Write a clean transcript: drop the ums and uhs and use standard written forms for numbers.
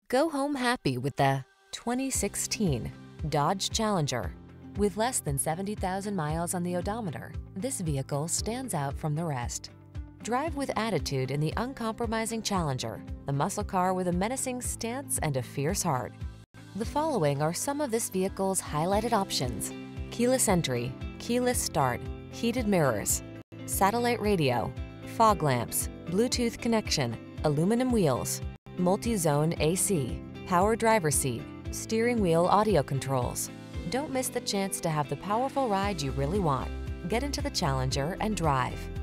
Go home happy with the 2016 Dodge Challenger. With less than 70,000 miles on the odometer, this vehicle stands out from the rest. Drive with attitude in the uncompromising Challenger, the muscle car with a menacing stance and a fierce heart. The following are some of this vehicle's highlighted options: keyless entry, keyless start, heated mirrors, satellite radio, fog lamps, Bluetooth connection, aluminum wheels, multi-zone AC, power driver seat, steering wheel audio controls. Don't miss the chance to have the powerful ride you really want. Get into the Challenger and drive.